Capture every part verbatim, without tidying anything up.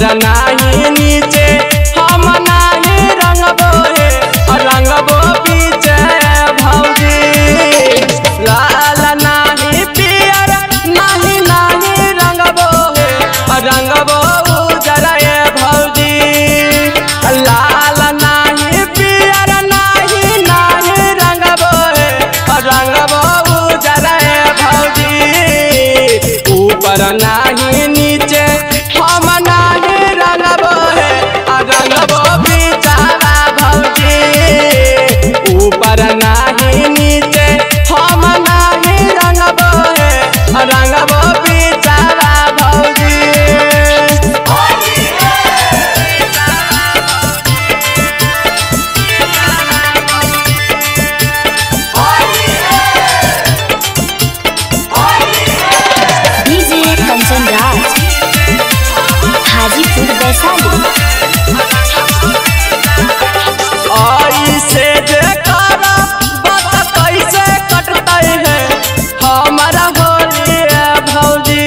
ऊपर नाही नीचे हम नाही रंगबो हे रंगबो पीछे भौजी। लाल नाही पियर नाही नाही रंगबो हे रंगबो उजर हे भौजी। लाल नाही पियर नाही नाही रंगबो हे रंगबो उजर हे भौजी। ऊपर नाही नीचे हम नाही रंगबो हे रंगबो बिचारा भौजी। ऊपर नाही नीचे हम नाही रंगबो हे रंगबो बिचारा भौजी। डीजे कंचन राज हाजीपुर वैशाली। ऐसे जेकर बात कैसे कटतै है हमारा होली भौजी।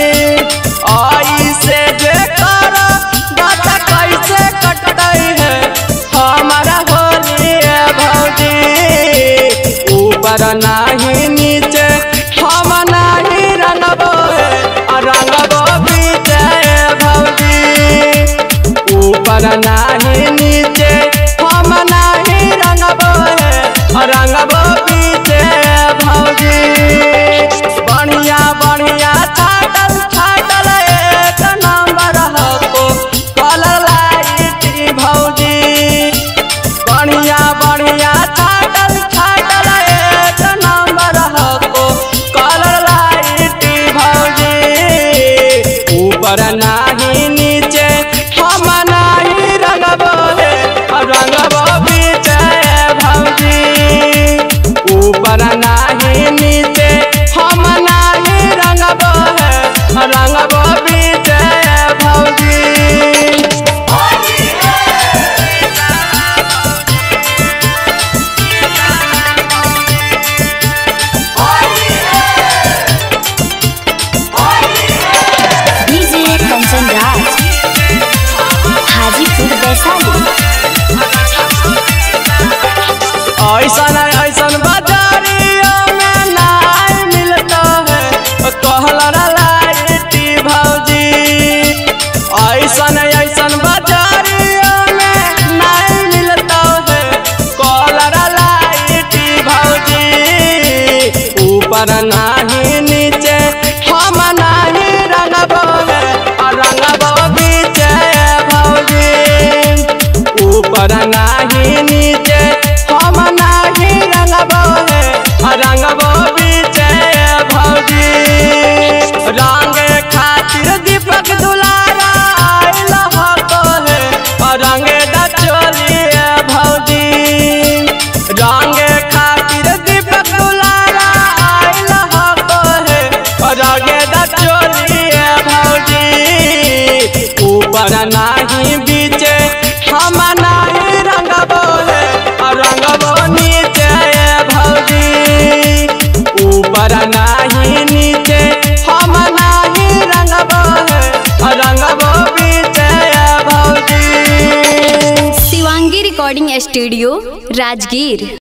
ऐसे जेकर बात कैसे कटतै है हमारा होली भौजी। ऊपर नाही नीचे हम नाही रंगबो हे रंगबो पीछे भौजी। ऊपर नाही नीचे हम नाही रंगबो हे रंगबो पीछे भौजी। बढ़िया बढ़िया छाटल छाटल एक नंबर हो कलर लाइट भौजी। बढ़िया बढ़िया छाटल छाटल एक नंबर हो कलर लाइट भौजी। ऊपर नाही नीचे हम नाही रंगबो हे रंगबो पीछे भौजी। ऊपर नाही नीचे हम नाही रंगबो हे रंगबो पीछे भौजी। डीजे कंचन राज हाजीपुर वैशाली। ऐसन ऐसन बाजारियों में नहीं मिलता है कलर लाइट भौजी। ऐसन ऐसन बाजारियों में नहीं मिलता है कलर लाइट भौजी। ऊपर नहीं नीचे हम नहीं रंगबो हे रंगबो पीछे भौजी। ऊपर नहीं नीचे हम नहीं रंगबो हे रंगबो पीछे भौजी। रंग खातिर दीपक दुलारा आइल हो हे रंग दचोली भौजी। रंग खातिर दीपक दुलारा आइल हो हे रंग दचोली भौजी। ऊपर नाही बीचे हम नहीं रंगबो हे रंगबो नीचे भौजी। ऊपर नाही नीचे हम नहीं रंगबो हे रंगबो पीछे भौजी। Shivangi recording studio Rajgir.